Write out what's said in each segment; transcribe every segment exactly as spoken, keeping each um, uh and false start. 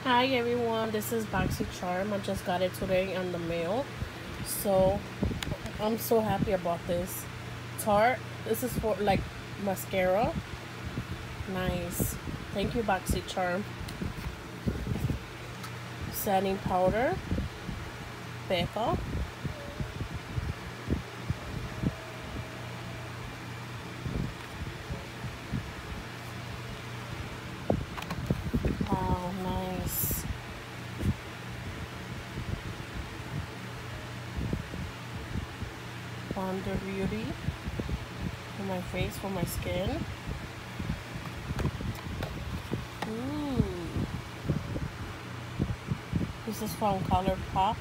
Hi everyone, this is Boxy charm. I just got it today on the mail. So I'm so happy about this. Tarte. This is for like mascara. Nice. Thank you, Boxy charm. Setting powder. Becca. Wow, nice. Wonder Beauty for my face, for my skin. Ooh. This is from ColourPop.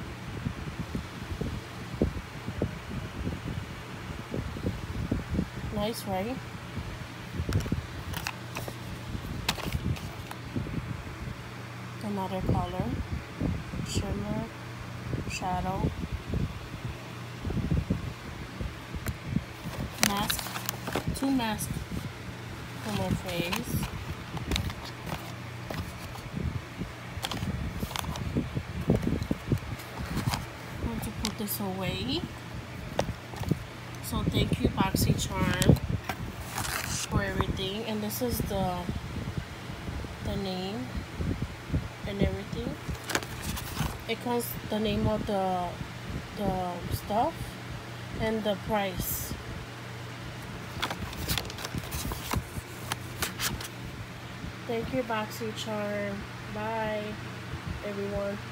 Nice, right? Another color. Shimmer. Shadow. Mask. Two masks for my face. I'm going to put this away. So thank you, Boxy charm, for everything. And this is the the name and everything. It comes the name of the the stuff and the price. Thank you, Boxy charm. Bye, everyone.